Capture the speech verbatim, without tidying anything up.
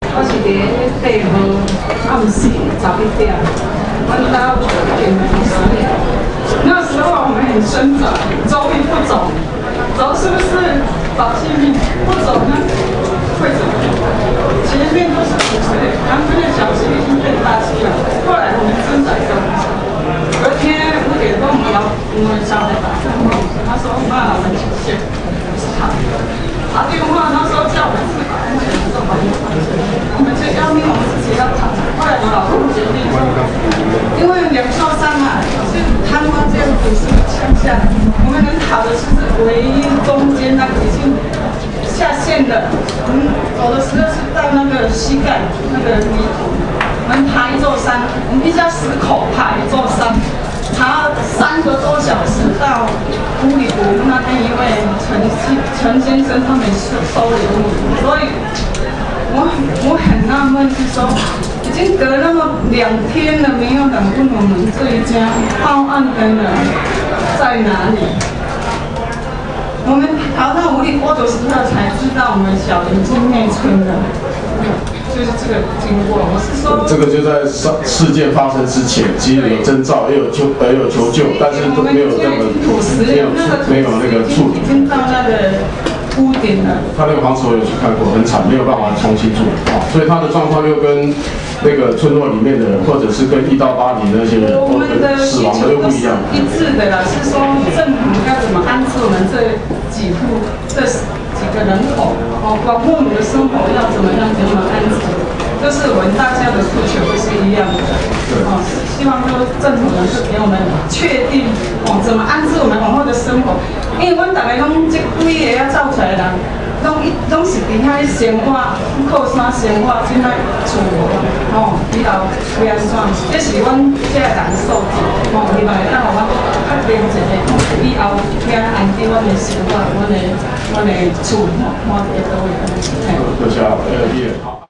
我是伫地方暗时十一点，我到点十点。那时候我们很挣扎，走与不走，走是不是保性命？不走呢，会怎么样？前面都是五岁，旁边的小溪已经变大溪了。后来我们挣扎着，隔天五点多我们要我们小孩打电话，他说妈，我们出现，不是他。打电话那时候叫我们自把我们这种我们就要命，我们自己要躺。后来我老公决定说，因为两座山嘛，是贪官这样子是乡下，我们能跑的是唯一中间那个已经下线的，我们走的时候是到那个膝盖那个泥土，我们爬一座山，我们必须要死口爬一座山。爬三个多小时到五里湖那边，因为陈陈先生他们收收留我，所以我我很纳闷，是说已经隔那么两天了，没有人问我们这一家报案的人在哪里。我们跑到五里坡的时候才知道，我们小林经内村了。就是这个经过，我是说， 这个就在事事件发生之前，其实有征兆，也有求，也有求救，但是都没有那么没有没有那个处理。 已经到那个屋顶了。 他那个房子我有去看过，很惨，没有办法重新住啊，所以他的状况又跟那个村落里面的人，或者是跟一到八里那些人， 我们的死亡的又不一样。 一致的啦，是说政府该怎么安置我们这几户这几个人口，哦，包括我们的生活要怎么样怎么安置。这是我们大家的诉求都是一样的，哦，希望说政府能够给我们确定哦，怎么安置我们往后的生活。因为阮大家拢这几个要造出来的人，拢一拢是伫遐生活，靠山生活，即摆厝哦，以后会安怎？这是阮这个人素质，哦，希望会当互阮较平静的，以后会安定阮的生活，阮的阮的厝，哦，看一个倒位。 多谢二位。